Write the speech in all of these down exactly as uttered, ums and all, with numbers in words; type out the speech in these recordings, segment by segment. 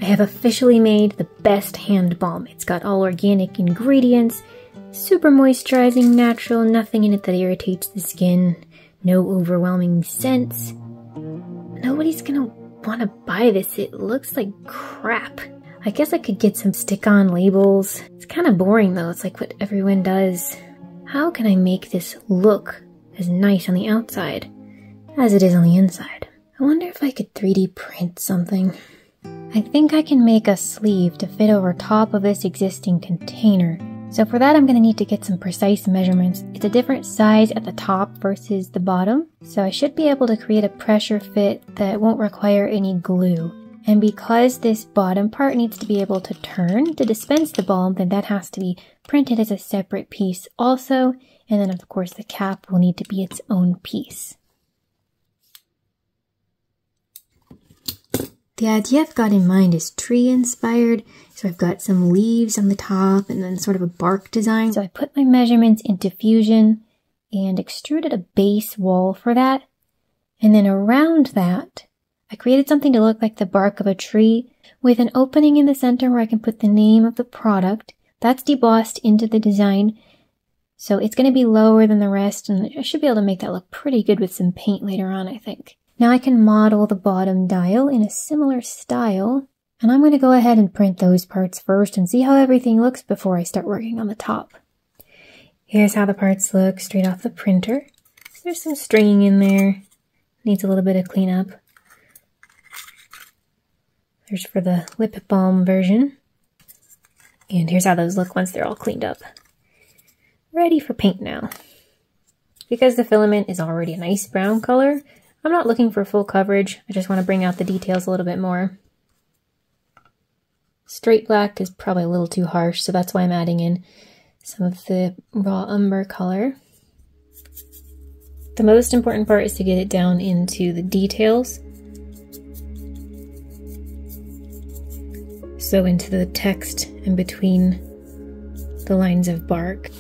have officially made the best hand balm. It's got all organic ingredients, super moisturizing, natural, nothing in it that irritates the skin, no overwhelming scents. Nobody's gonna want to buy this. It looks like crap. I guess I could get some stick-on labels. It's kind of boring though. It's like what everyone does. How can I make this look as nice on the outside as it is on the inside? I wonder if I could three D print something. I think I can make a sleeve to fit over top of this existing container. So for that I'm going to need to get some precise measurements. It's a different size at the top versus the bottom, so I should be able to create a pressure fit that won't require any glue. And because this bottom part needs to be able to turn to dispense the balm, then that has to be printed as a separate piece also, and then of course the cap will need to be its own piece. The idea I've got in mind is tree inspired, so I've got some leaves on the top and then sort of a bark design. So I put my measurements into Fusion and extruded a base wall for that. And then around that, I created something to look like the bark of a tree with an opening in the center where I can put the name of the product. That's debossed into the design, so it's going to be lower than the rest, and I should be able to make that look pretty good with some paint later on, I think. Now I can model the bottom dial in a similar style, and I'm going to go ahead and print those parts first and see how everything looks before I start working on the top. Here's how the parts look straight off the printer. There's some stringing in there, needs a little bit of cleanup. There's for the lip balm version. And here's how those look once they're all cleaned up. Ready for paint now. Because the filament is already a nice brown color, I'm not looking for full coverage. I just want to bring out the details a little bit more. Straight black is probably a little too harsh, so that's why I'm adding in some of the raw umber color. The most important part is to get it down into the details. So into the text and between the lines of bark.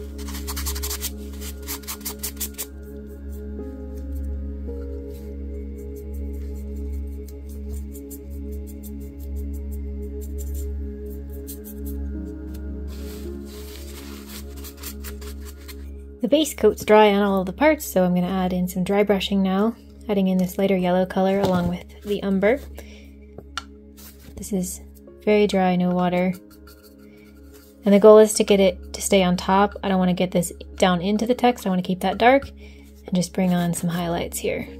The base coat's dry on all of the parts, so I'm going to add in some dry brushing now, adding in this lighter yellow color along with the umber. This is very dry, no water. And the goal is to get it to stay on top. I don't want to get this down into the text, I want to keep that dark and just bring on some highlights here.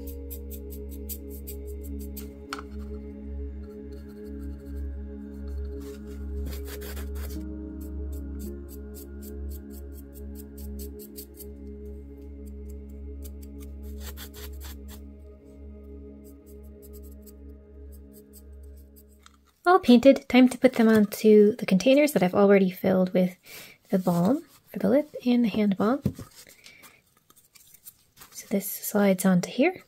All painted, time to put them onto the containers that I've already filled with the balm for the lip and the hand balm. So this slides onto here.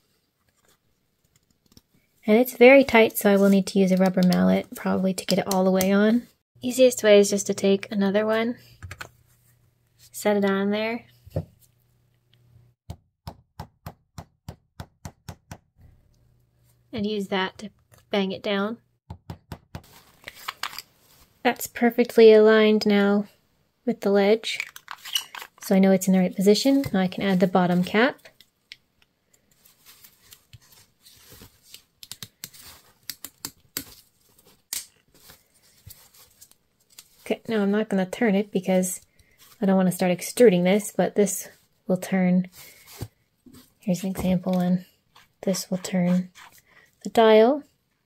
And it's very tight, so I will need to use a rubber mallet probably to get it all the way on. Easiest way is just to take another one, set it on there. And use that to bang it down. That's perfectly aligned now with the ledge, so I know it's in the right position. Now I can add the bottom cap. Okay, now I'm not going to turn it because I don't want to start extruding this, but this will turn. Here's an example one. This will turn the dial.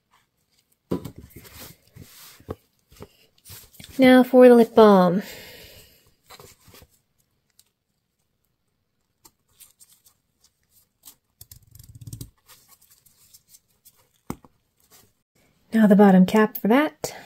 Now for the lip balm. Now the bottom cap for that.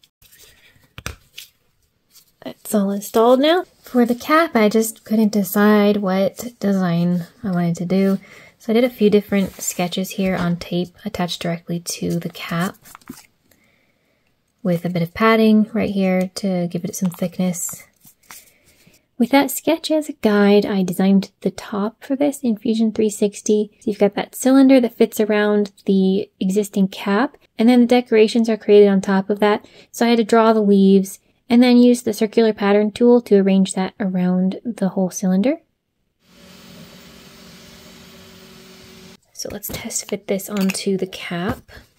That's all installed now. For the cap, I just couldn't decide what design I wanted to do. So I did a few different sketches here on tape attached directly to the cap, with a bit of padding right here to give it some thickness. With that sketch as a guide, I designed the top for this in Fusion three sixty. So you've got that cylinder that fits around the existing cap, And then the decorations are created on top of that. So I had to draw the leaves and then use the circular pattern tool to arrange that around the whole cylinder. So let's test fit this onto the cap.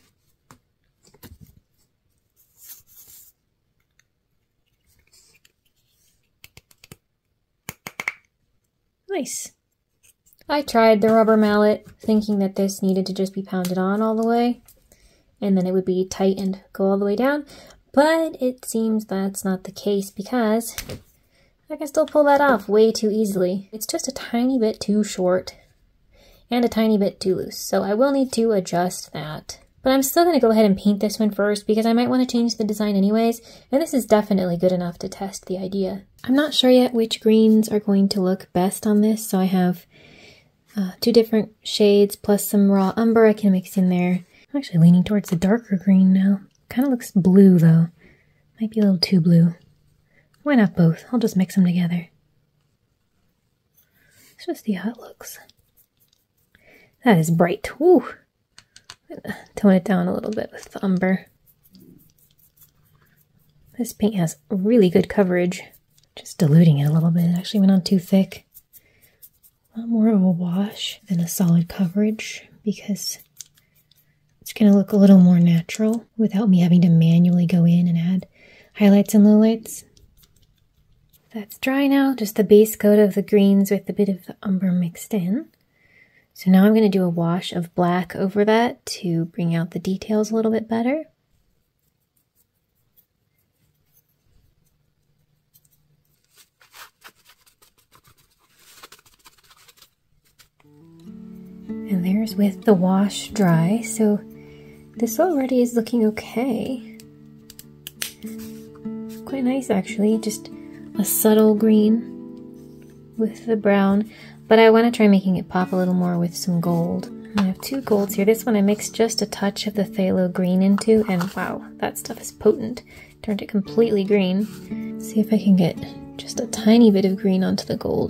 Nice. I tried the rubber mallet thinking that this needed to just be pounded on all the way and then it would be tight and go all the way down, but it seems that's not the case because I can still pull that off way too easily. It's just a tiny bit too short and a tiny bit too loose, so I will need to adjust that. But I'm still going to go ahead and paint this one first because I might want to change the design anyways, and this is definitely good enough to test the idea. I'm not sure yet which greens are going to look best on this, so I have uh, two different shades plus some raw umber I can mix in there. I'm actually leaning towards the darker green now. Kind of looks blue though. Might be a little too blue. Why not both? I'll just mix them together. Let's just see how it looks. That is bright. Woo! I'm gonna tone it down a little bit with the umber. This paint has really good coverage. Just diluting it a little bit. It actually went on too thick. A lot more of a wash than a solid coverage because it's going to look a little more natural without me having to manually go in and add highlights and lowlights. That's dry now, just the base coat of the greens with a bit of the umber mixed in. So now I'm going to do a wash of black over that to bring out the details a little bit better. And there's with the wash dry, so this already is looking okay. Quite nice actually, just a subtle green with the brown, but I want to try making it pop a little more with some gold. I have two golds here. This one I mixed just a touch of the phthalo green into, and wow, that stuff is potent. Turned it completely green. Let's see if I can get just a tiny bit of green onto the gold.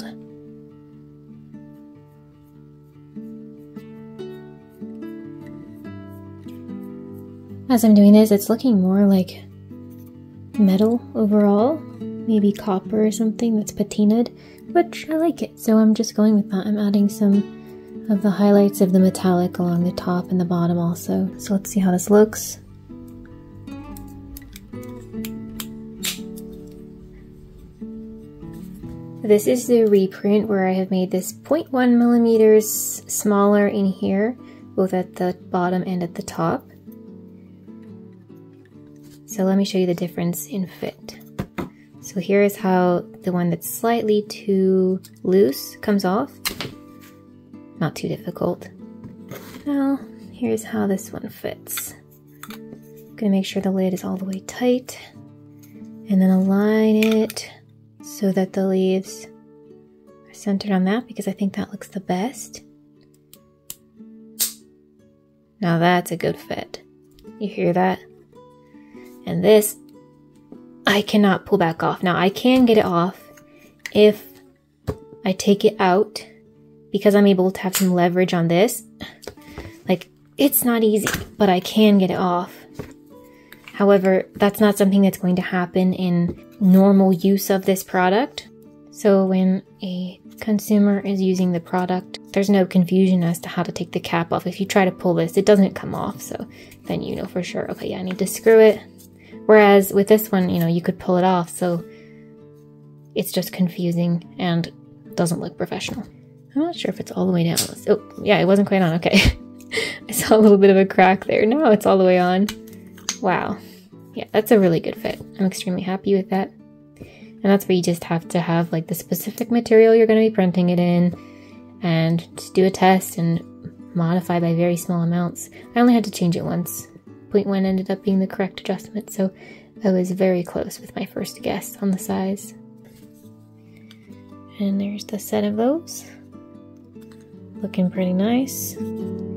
As I'm doing this, it's looking more like metal overall, maybe copper or something that's patinaed, which I like it, so I'm just going with that. I'm adding some of the highlights of the metallic along the top and the bottom also. So let's see how this looks. This is the reprint where I have made this zero point one millimeters smaller in here, both at the bottom and at the top. So let me show you the difference in fit. So here is how the one that's slightly too loose comes off. Not too difficult. Now, here's how this one fits. I'm gonna make sure the lid is all the way tight, and then align it so that the leaves are centered on that because I think that looks the best. Now that's a good fit. You hear that? And this, I cannot pull back off. Now I can get it off if I take it out because I'm able to have some leverage on this. Like, it's not easy, but I can get it off. However, that's not something that's going to happen in normal use of this product. So when a consumer is using the product, there's no confusion as to how to take the cap off. If you try to pull this, it doesn't come off. So then you know for sure, okay, yeah, I need to screw it. Whereas with this one, you know, you could pull it off, so it's just confusing and doesn't look professional. I'm not sure if it's all the way down. Oh, yeah, it wasn't quite on, okay. I saw a little bit of a crack there. Now it's all the way on. Wow. Yeah, that's a really good fit. I'm extremely happy with that. And that's where you just have to have like the specific material you're going to be printing it in and just do a test and modify by very small amounts. I only had to change it once. zero point one ended up being the correct adjustment, so I was very close with my first guess on the size. And there's the set of those. Looking pretty nice.